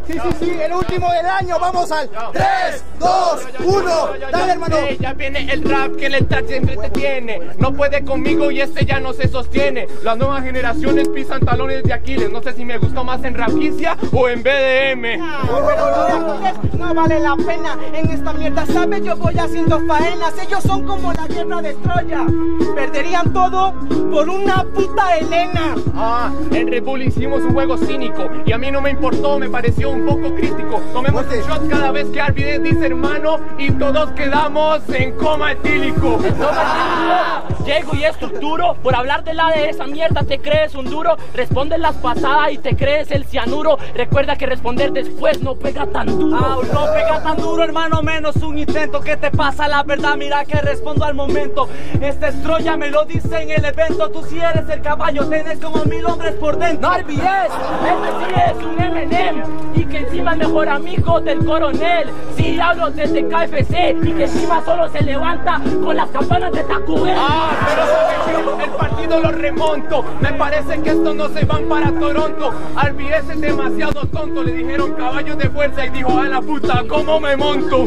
Sí, el último del año. Vamos al 3, 2, 1. Dale, hermano. Ya viene el rap que en el track siempre te tiene. No puede conmigo y este ya no se sostiene. Las nuevas generaciones pisan talones de Aquiles. No sé si me gustó más en Rapicia o en BDM. Pero lo de Aquiles no vale la pena. En esta mierda, ¿sabes? Yo voy haciendo faenas. Ellos son como la guerra de Troya. Perderían todo por una puta Elena. En Red Bull hicimos un juego cínico y a mí no me importó, me pareció un poco crítico. Tomemos un shot cada vez que Arvides dice hermano y todos quedamos en coma etílico. Llego y estructuro, por hablar de esa mierda te crees un duro. Respondes las pasadas y te crees el cianuro. Recuerda que responder después no pega tan duro. No pega tan duro, hermano, menos un intento. ¿Qué te pasa? La verdad, mira que respondo al momento. Este es Troya, me lo dice en el evento. Tú si eres el caballo, tenés como 1000 hombres por dentro. No olvides, este sí es un M&M y que encima es mejor amigo del coronel. Sí, hablo desde KFC y que encima solo se levanta con las campanas de Taco Bell. Pero ¿sabes qué? El partido lo remonto. Me parece que estos no se van para Toronto. Arvides es demasiado tonto. Le dijeron caballo de fuerza y dijo a la puta, ¿cómo me monto?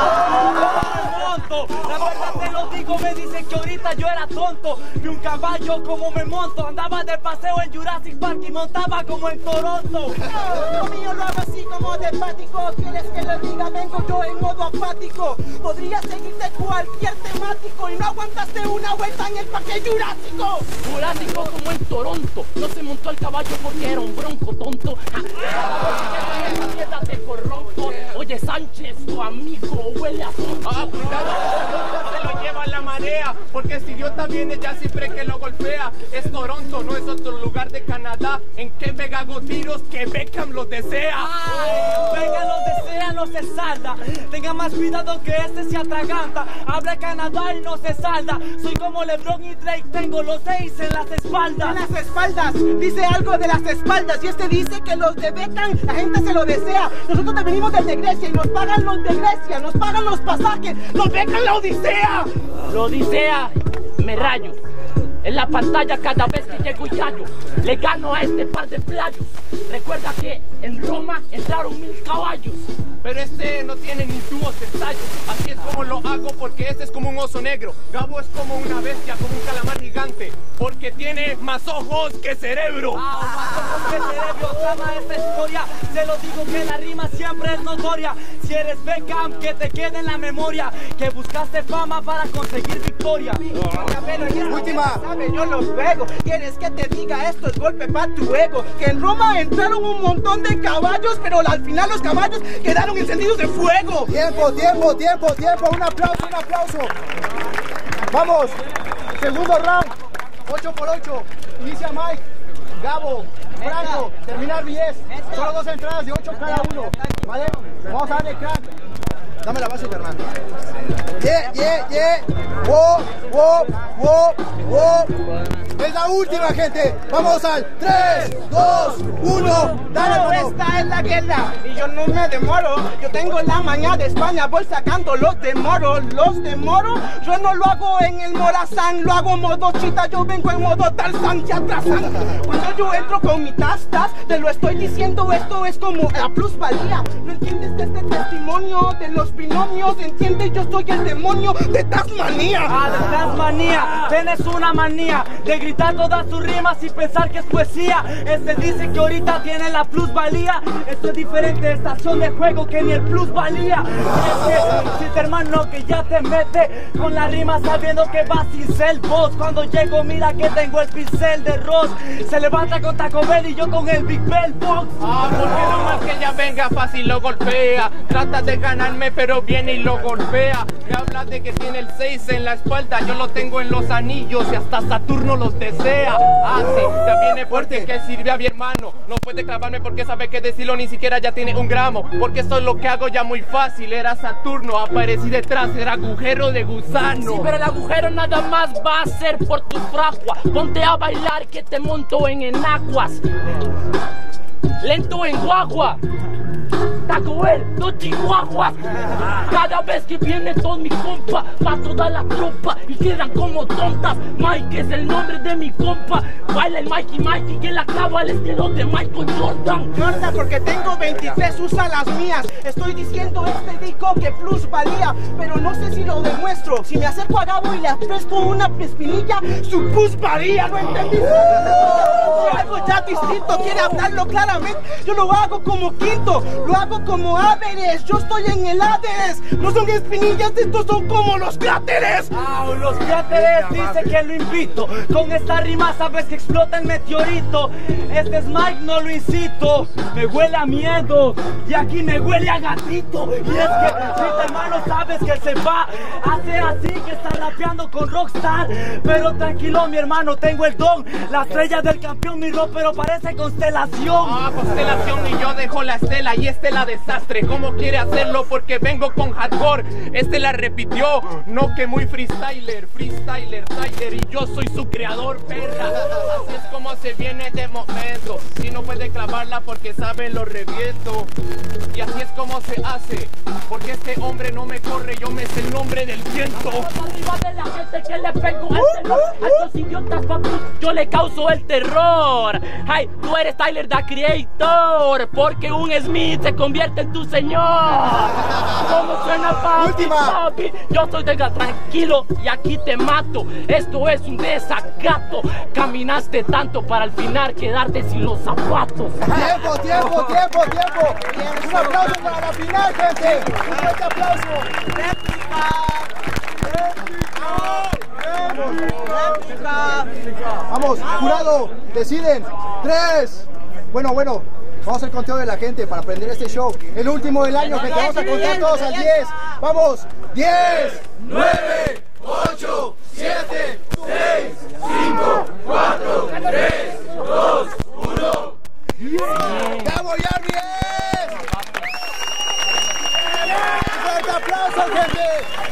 La verdad te lo digo, me dicen que ahorita yo era tonto. Vi un caballo como me monto. Andaba de paseo en Jurassic Park y montaba como en Toronto. Lo mío lo hago así como de pático. ¿Quieres que lo diga? Vengo yo en modo apático. Podría seguirte cualquier temático y no aguantaste una vuelta en el parque Jurásico. Jurásico como en Toronto. No se montó el caballo porque era un bronco tonto. Te corrompo. Oye Sánchez, tu amigo huele a tonto. Se lo lleva la marea, porque este idiota viene ya siempre que lo golpea. Es Toronto, no es otro lugar de Canadá. En que Vega hago tiros que Beckham los desea. Beckham los desea, no se salda. Tenga más cuidado que este se atraganta. Habla Canadá y no se salda. Soy como LeBron y Drake, tengo los 6 en las espaldas. En las espaldas, dice algo de las espaldas. Y este dice que los de Beckham, la gente se lo desea. Nosotros te venimos desde Grecia y nos pagan los de Grecia, nos pagan los pasajes, nos Beckham la Odisea. La Odisea, me rayo. En la pantalla cada vez que llego y hallo, le gano a este par de playos. Recuerda que en Roma entraron 1000 caballos. Pero este no tiene ni tubos de ensayo. Así es como lo hago porque este es como un oso negro. Gabo es como una bestia, como un calamar gigante, porque tiene más ojos que cerebro. Más ojos que cerebro, trama esta historia. Se lo digo que la rima siempre es notoria. Si eres Beckham, que te quede en la memoria que buscaste fama para conseguir victoria. Última. Yo los pego. ¿Quieres que te diga esto? Es golpe para tu ego. Que en Roma entraron un montón de caballos, pero al final los caballos quedaron encendidos de fuego. Tiempo. Un aplauso. Vamos. Segundo round. 8x8. Inicia Mike, Gabo, Franco, termina Arvides. Solo 2 entradas de 8 cada uno. ¿Vale? Vamos a darle crack. Dame la base, Fernando. Yeah. Wow. Es la última, gente. Vamos al 3, 2, 1. Dale, no, esta es la guerra y yo no me demoro. Yo tengo la maña de España, voy sacando los de Moro. Los de Moro, yo no lo hago en el Morazán, lo hago modo chita, yo vengo en modo Tarzán y atrasan. Cuando yo entro con mi tastas, te lo estoy diciendo, esto es como la plusvalía. ¿No entiendes de este testimonio de los binomios? ¿Entiendes? Yo soy el demonio de Tasmania. De Tasmania, tienes una manía de gritar todas tus rimas y pensar que es poesía. Este dice que ahorita tiene la plusvalía. Esto es diferente de estación de juego que ni el plusvalía. Y es que si te hermano que ya te mete con la rima sabiendo que vas sin ser boss. Cuando llego mira que tengo el pincel de Ross. Se levanta con Taco Bell y yo con el Big Bell Box. Porque nomás que ella venga fácil lo golpea. Trata de ganarme pero viene y lo golpea. Me habla de que tiene el 6 en la espalda. Yo lo tengo en los anillos y hasta Saturno los desea. Sí, ya viene fuerte que sirve a mi hermano. No puede clavarme porque sabe que decirlo ni siquiera ya tiene un gramo. Porque esto es lo que hago ya muy fácil. Era Saturno, aparecí detrás, era agujero de gusano. Sí, pero el agujero nada más va a ser por tu fragua. Ponte a bailar que te monto en enaguas. Lento en guagua. saco él, los chihuahuas. Cada vez que viene todo mi compa, va toda la tropa y quedan como tontas. Mike es el nombre de mi compa. Baila el Mikey que la clava el estilo de Michael Jordan. Jordan, porque tengo 23, usa las mías. Estoy diciendo dijo que plus valía, pero no sé si lo demuestro. Si me acerco a Gabo y le presto una espinilla, su plus valía, ¿no entendí? Algo ya distinto, quiere hablarlo claramente. Yo lo hago como quinto, lo hago como Averes. Yo estoy en el Hades. No son espinillas, estos son como los cráteres. Los cráteres dice que lo invito. Con esta rima sabes que explota el meteorito. Este es Mike, no lo incito. Me huele a miedo y aquí me huele a gatito. Y es que si tu hermano sabes que se va a hacer así, que está rapeando con Rockstar. Pero tranquilo mi hermano, tengo el don. La estrella del campeón, mi pero parece constelación. Constelación y yo dejo la estela y la desastre. ¿Cómo quiere hacerlo? Porque vengo con hardcore. La repitió, no que muy freestyler, Tyler, y yo soy su creador, perra. Así es como se viene de momento. Si no puede clavarla porque sabe lo reviento. Y así es como se hace, porque este hombre no me corre, yo me sé el nombre del viento. Arriba de la gente que le pego al terror. A estos idiotas papi, yo le causo el terror. Ay, tú eres Tyler the Creator, porque un Smith se convierte en tu señor. ¿Cómo suena papi? Papi, yo soy de tranquilo y aquí te mato. Esto es un desacato. Caminaste tanto para al final quedarte sin los zapatos. Tiempo. Un aplauso para la final, gente. Un fuerte aplauso. Vamos, jurado, deciden. 3. Bueno, vamos al conteo de la gente para aprender este show. El último del año, que te vamos a contar todos al 10. Vamos, 10, 9, 8, 7, 6, 5, 4, 3, 2, 1. ¡Gabo Yarvies! ¡Un fuerte aplauso, gente!